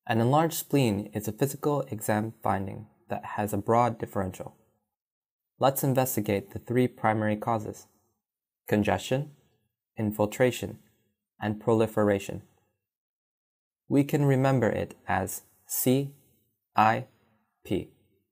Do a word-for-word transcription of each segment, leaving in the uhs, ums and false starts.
An enlarged spleen is a physical exam finding that has a broad differential. Let's investigate the three primary causes: congestion, infiltration, and proliferation. We can remember it as C I P.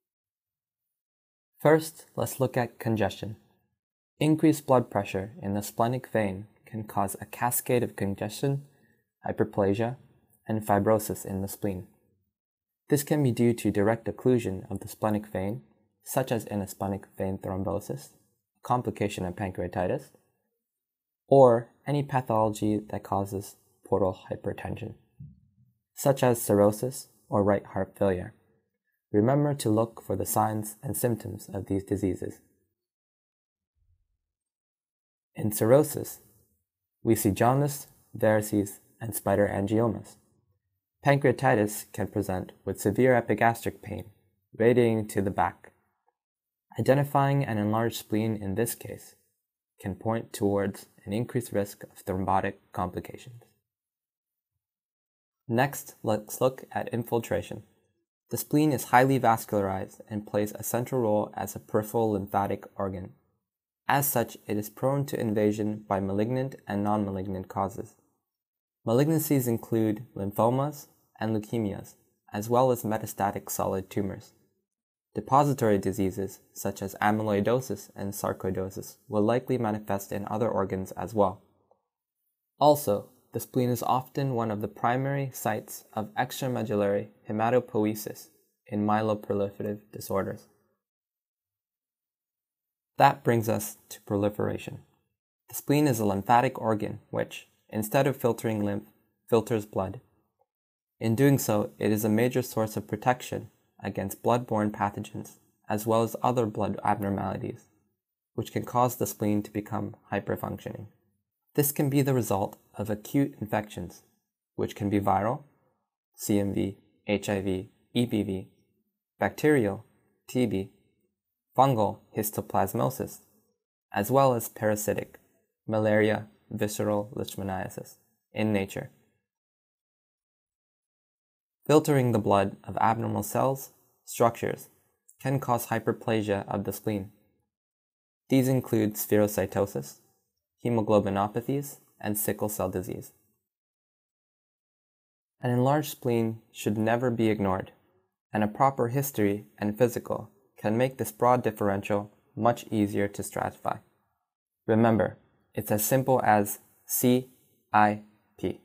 First, let's look at congestion. Increased blood pressure in the splenic vein can cause a cascade of congestion, hyperplasia, and fibrosis in the spleen. This can be due to direct occlusion of the splenic vein, such as in a splenic vein thrombosis, a complication of pancreatitis, or any pathology that causes portal hypertension, such as cirrhosis or right heart failure. Remember to look for the signs and symptoms of these diseases. In cirrhosis, we see jaundice, varices, and spider angiomas. Pancreatitis can present with severe epigastric pain, radiating to the back. Identifying an enlarged spleen in this case can point towards an increased risk of thrombotic complications. Next, let's look at infiltration. The spleen is highly vascularized and plays a central role as a peripheral lymphatic organ. As such, it is prone to invasion by malignant and non-malignant causes. Malignancies include lymphomas and leukemias, as well as metastatic solid tumors. Depository diseases such as amyloidosis and sarcoidosis will likely manifest in other organs as well. Also, the spleen is often one of the primary sites of extramedullary hematopoiesis in myeloproliferative disorders. That brings us to proliferation. The spleen is a lymphatic organ which, instead of filtering lymph, filters blood. In doing so, it is a major source of protection against blood-borne pathogens, as well as other blood abnormalities, which can cause the spleen to become hyperfunctioning. This can be the result of acute infections, which can be viral, C M V, H I V, E B V, bacterial, T B, fungal, histoplasmosis, as well as parasitic, malaria, visceral leishmaniasis, in nature. Filtering the blood of abnormal cells, structures, can cause hyperplasia of the spleen. These include spherocytosis, hemoglobinopathies, and sickle cell disease. An enlarged spleen should never be ignored, and a proper history and physical can make this broad differential much easier to stratify. Remember, it's as simple as C I P.